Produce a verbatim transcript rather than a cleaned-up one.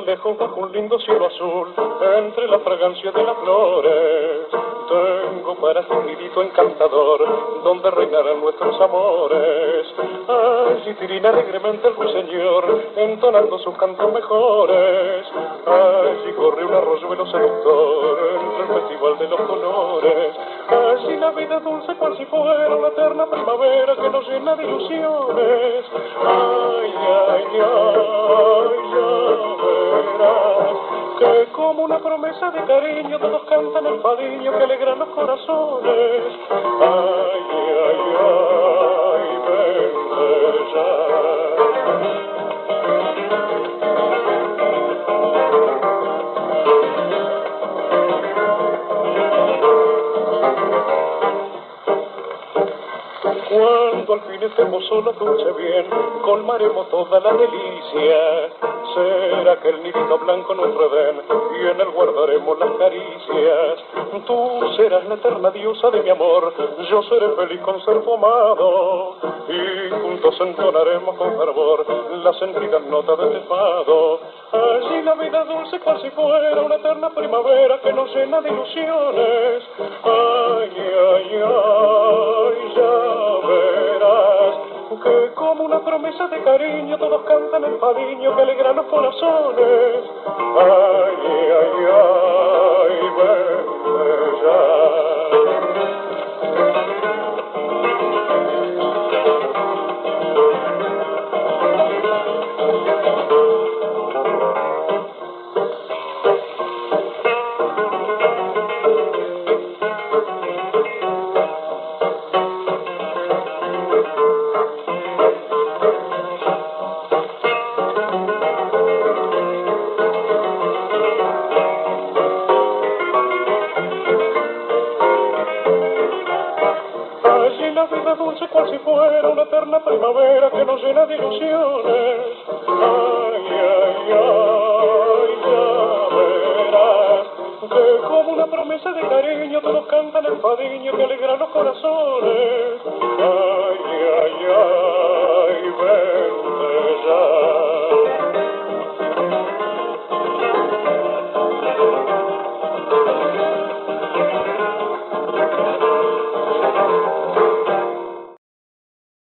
lejos bajo un lindo cielo azul, entre la fragancia de las flores, tengo para ti un nidito encantador, donde reinarán nuestros amores. Allí tirina alegremente el ruiseñor, entonando sus cantos mejores. Allí corre un arroyuelo seductor, entre el festival de los colores. Allí la vida dulce cual si fuera una eterna primavera que nos llena de ilusiones. Ay, ay, ay, ya verás que como una promesa de cariño todos cantan el fadiño que alegra los corazones. Ay, ay, ay, ven ya. Cuando al fin estemos solos, dulce bien, colmaremos toda la delicia. Será que el nidito blanco nuestro Edén, y en él guardaremos las caricias. Tú serás la eterna diosa de mi amor, yo seré feliz con ser tu amado, y juntos entonaremos con fervor las sentidas notas de este fado. Allí la vida dulce cual si fuera una eterna primavera que nos llena de ilusiones. Ay, ay, ay, ya verás que como una promesa de cariño todos cantan el fadiño que alegra los corazones. Ay, ay, ay, ven ya. La vida dulce cual si fuera una eterna primavera que nos llena de ilusiones. Ay, ay, ay, ya verás que como una promesa de cariño todos cantan el fadiño que alegra los corazones. Ay, ay, ay.